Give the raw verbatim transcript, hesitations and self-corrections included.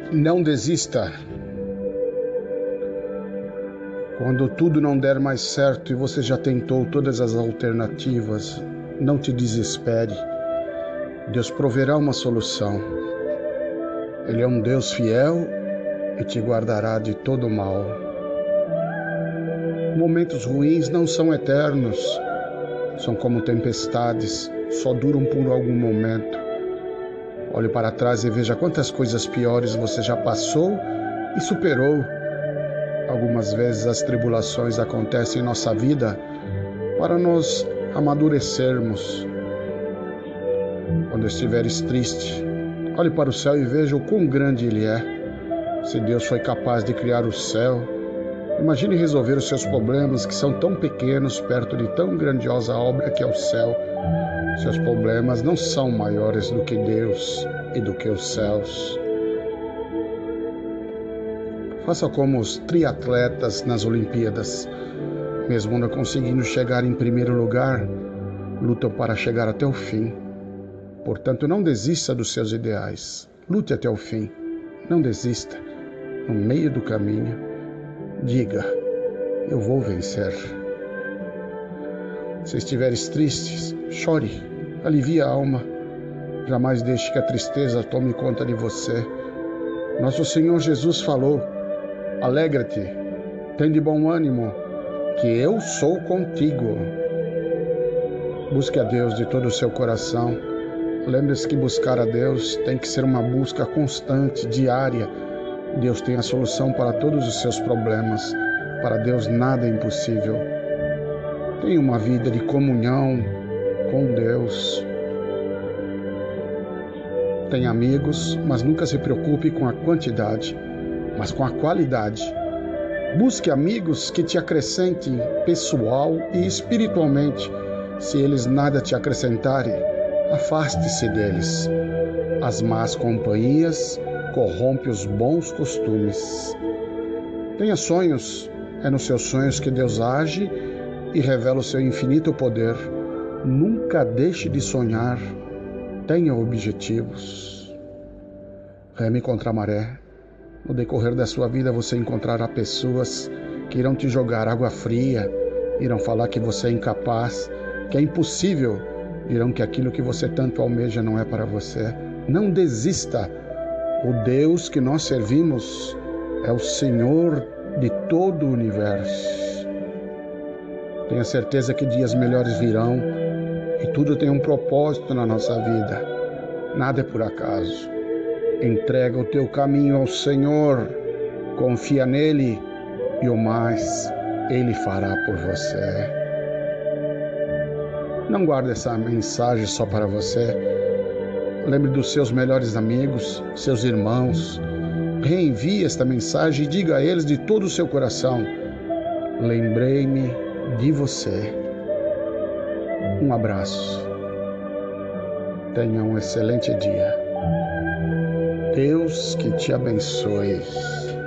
Não desista. Quando tudo não der mais certo e você já tentou todas as alternativas, não te desespere. Deus proverá uma solução. Ele é um Deus fiel e te guardará de todo mal. Momentos ruins não são eternos. São como tempestades, só duram por algum momento. Olhe para trás e veja quantas coisas piores você já passou e superou. Algumas vezes as tribulações acontecem em nossa vida para nos amadurecermos. Quando estiveres triste, olhe para o céu e veja o quão grande ele é. Se Deus foi capaz de criar o céu, imagine resolver os seus problemas que são tão pequenos perto de tão grandiosa obra que é o céu. Seus problemas não são maiores do que Deus e do que os céus. Faça como os triatletas nas Olimpíadas. Mesmo não conseguindo chegar em primeiro lugar, lutam para chegar até o fim. Portanto, não desista dos seus ideais. Lute até o fim. Não desista. No meio do caminho, diga: eu vou vencer. Se estiveres triste, chore, alivie a alma. Jamais deixe que a tristeza tome conta de você. Nosso Senhor Jesus falou: alegra-te, tem de bom ânimo, que eu sou contigo. Busque a Deus de todo o seu coração. Lembre-se que buscar a Deus tem que ser uma busca constante, diária. Deus tem a solução para todos os seus problemas. Para Deus nada é impossível. Tenha uma vida de comunhão com Deus. Tenha amigos, mas nunca se preocupe com a quantidade, mas com a qualidade. Busque amigos que te acrescentem pessoal e espiritualmente. Se eles nada te acrescentarem, afaste-se deles. As más companhias corrompem os bons costumes. Tenha sonhos. É nos seus sonhos que Deus age e revela o seu infinito poder. Nunca deixe de sonhar. Tenha objetivos. Reme contra a maré. No decorrer da sua vida você encontrará pessoas que irão te jogar água fria, irão falar que você é incapaz, que é impossível, dirão que aquilo que você tanto almeja não é para você. Não desista. O Deus que nós servimos é o Senhor de todo o universo. Tenha certeza que dias melhores virão e tudo tem um propósito na nossa vida. Nada é por acaso. Entrega o teu caminho ao Senhor, confia nele e o mais Ele fará por você. Não guarde essa mensagem só para você. Lembre dos seus melhores amigos, seus irmãos. Reenvie esta mensagem e diga a eles de todo o seu coração: lembrei-me de você. Um abraço. Tenha um excelente dia. Deus que te abençoe.